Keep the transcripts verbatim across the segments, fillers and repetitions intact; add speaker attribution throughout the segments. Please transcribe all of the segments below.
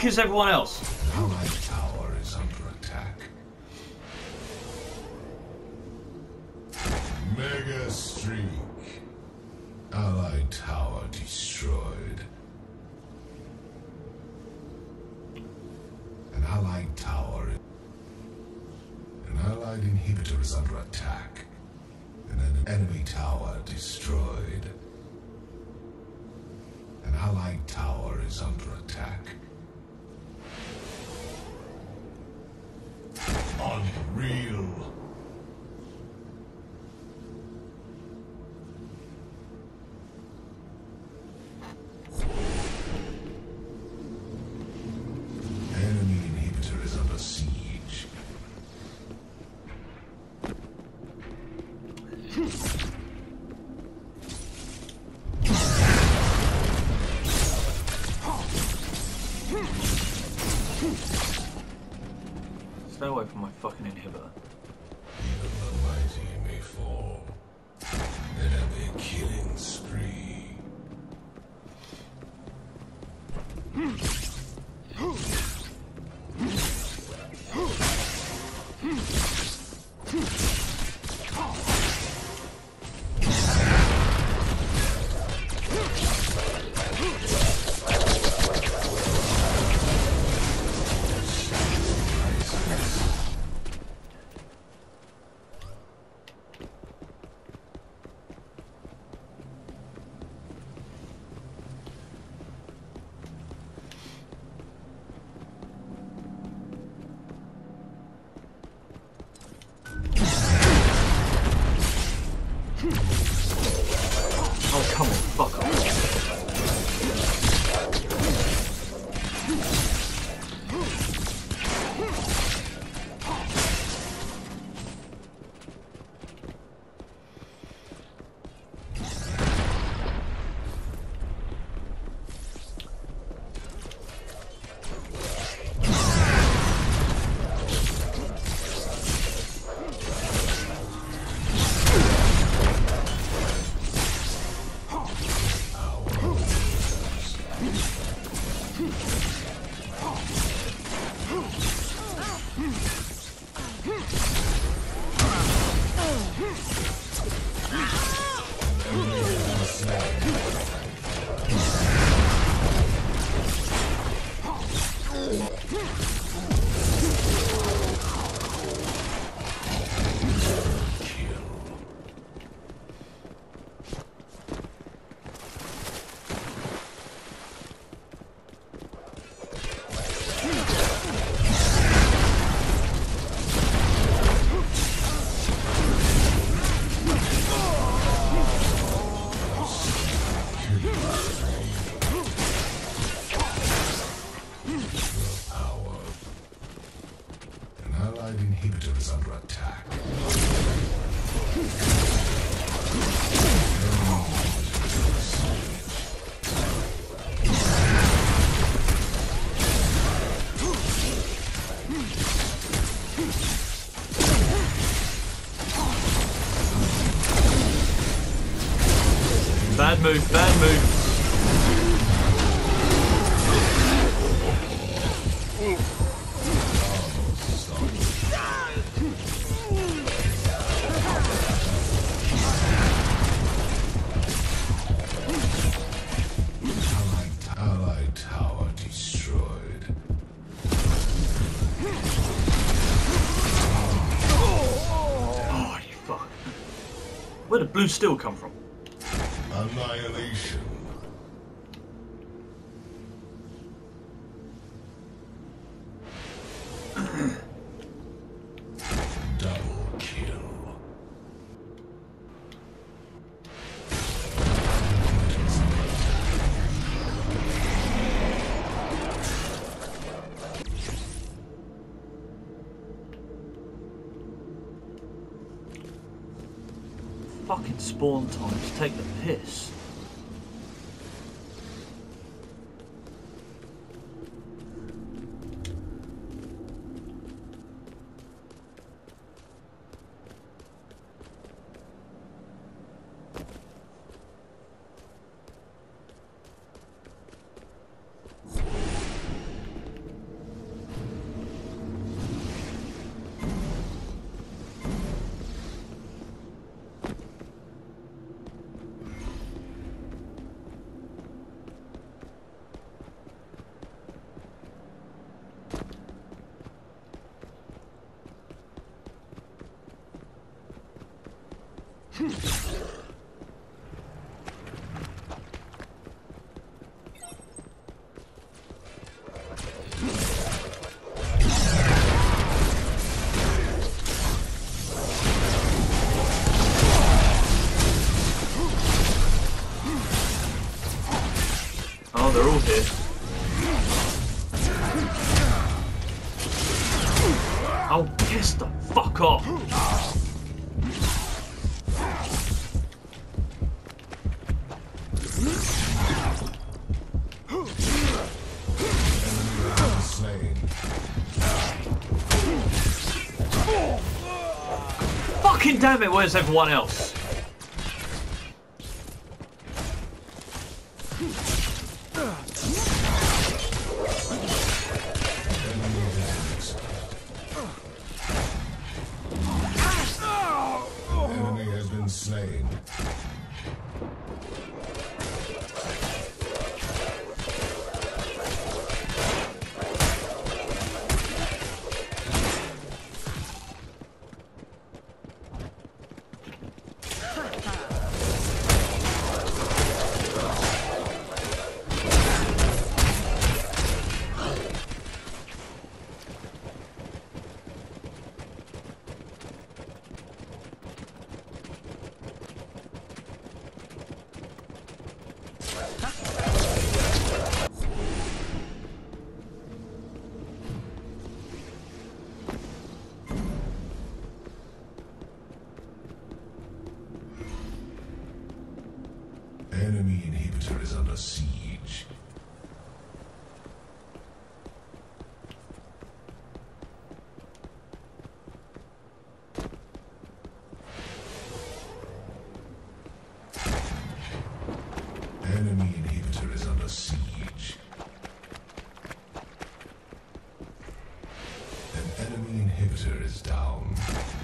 Speaker 1: fuck is everyone else?
Speaker 2: Allied tower is under attack. Mega streak. Allied tower destroyed. An allied tower. An allied inhibitor is under attack. And an enemy tower destroyed. An allied tower is under attack. Unreal. Enemy inhibitor is under siege.
Speaker 1: Stay away from my fucking inhibitor.
Speaker 2: Even the mighty may fall. Then have a killing spree.
Speaker 1: Oh, come on, fuck off. Allied inhibitor is under attack. Bad move, bad move.
Speaker 2: Allied tower destroyed.
Speaker 1: Oh, you fuck. Where did blue steel come from?
Speaker 2: Annihilation. Double kill.
Speaker 1: Fucking spawn times, take the piss. Oh, they're all here. Oh, piss the fuck off!
Speaker 2: Slain.
Speaker 1: Fucking damn it, where's everyone else?
Speaker 2: Enemy has been slain. Enemy inhibitor is under siege. Enemy inhibitor is under siege. An enemy inhibitor is down.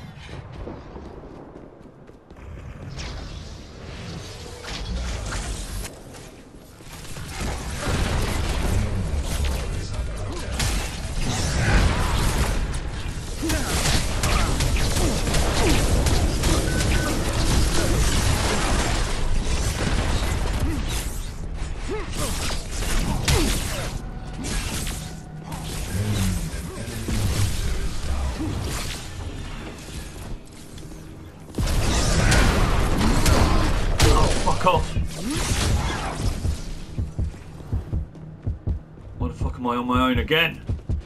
Speaker 1: Why the fuck am I on my own again?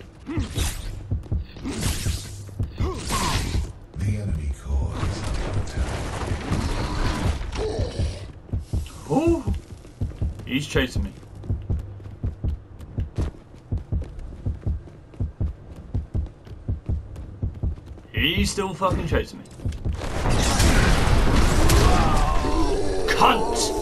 Speaker 2: The enemy core is under attack.
Speaker 1: Oh, he's chasing me. He's still fucking chasing me. Cunt!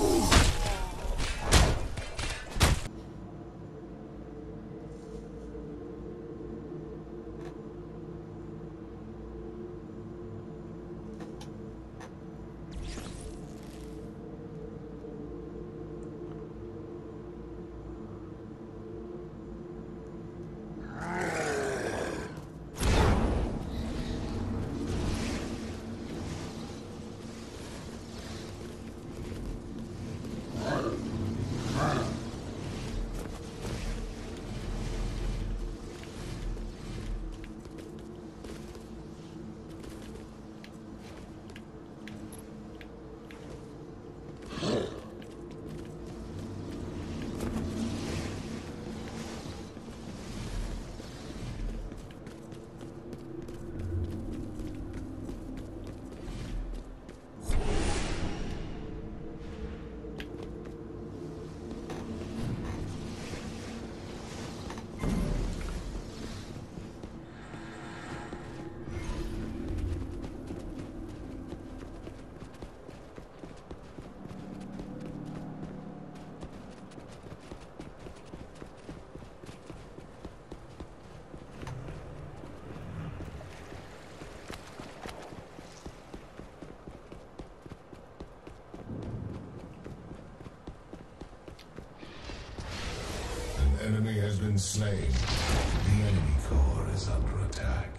Speaker 2: Enemy has been slain. The enemy core is under attack.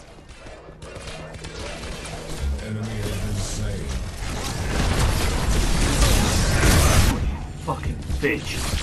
Speaker 2: An enemy has been slain.
Speaker 1: Fucking bitch.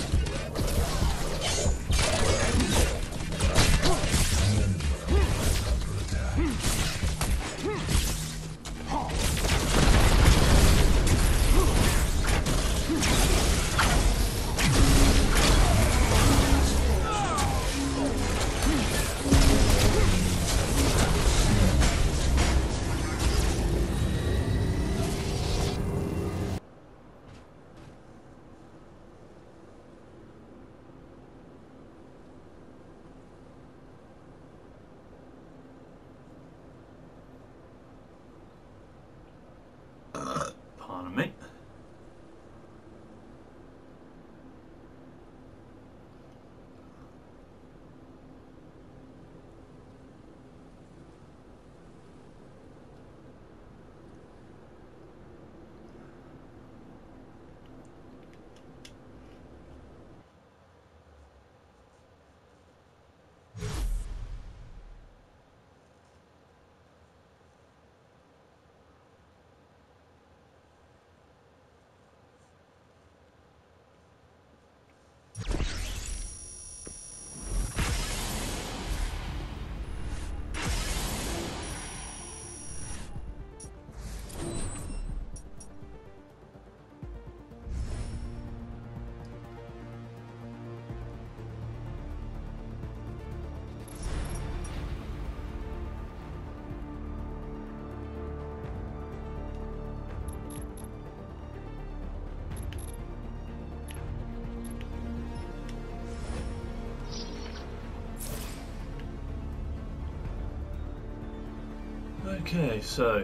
Speaker 1: Okay, so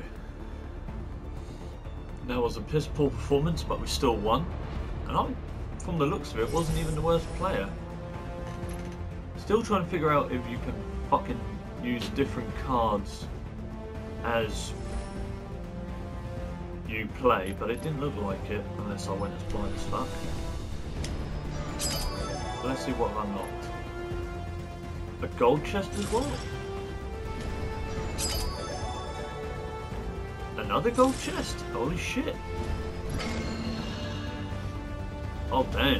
Speaker 1: that was a piss poor performance, but we still won. And I, from the looks of it, wasn't even the worst player. Still trying to figure out if you can fucking use different cards as you play, but it didn't look like it unless I went as blind as fuck. Let's see what I've unlocked. A gold chest as well? Another gold chest? Holy shit. Oh damn.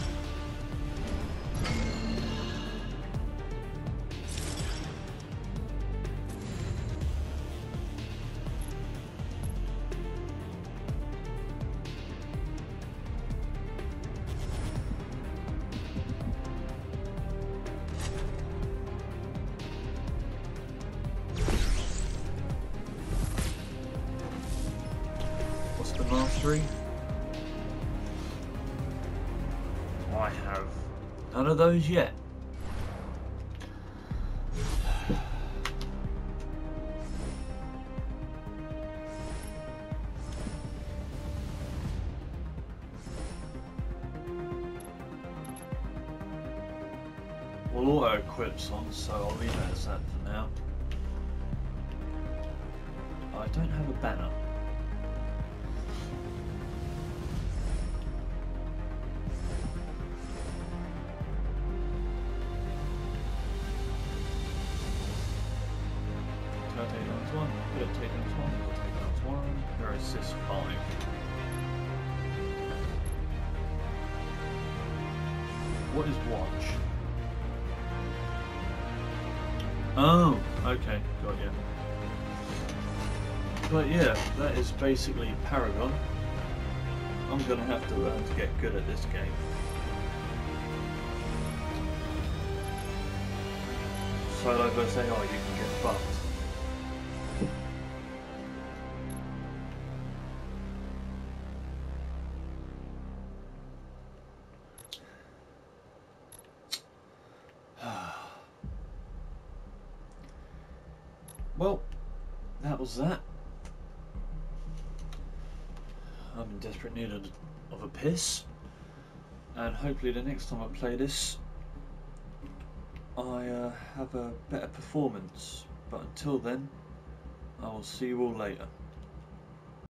Speaker 1: What's the mastery? I have none of those yet. Well, auto equips on, so I'll leave it as that for now. I don't have a banner. One, good at taking this one, good at taking this one. There is this five. What is watch? Oh, okay, got you. But yeah, that is basically Paragon. I'm gonna have to learn to get good at this game. Solo versus A I, you can get fucked. Well, that was that. I'm in desperate need of, of a piss, and hopefully the next time I play this I uh, have a better performance, but until then I will see you all later.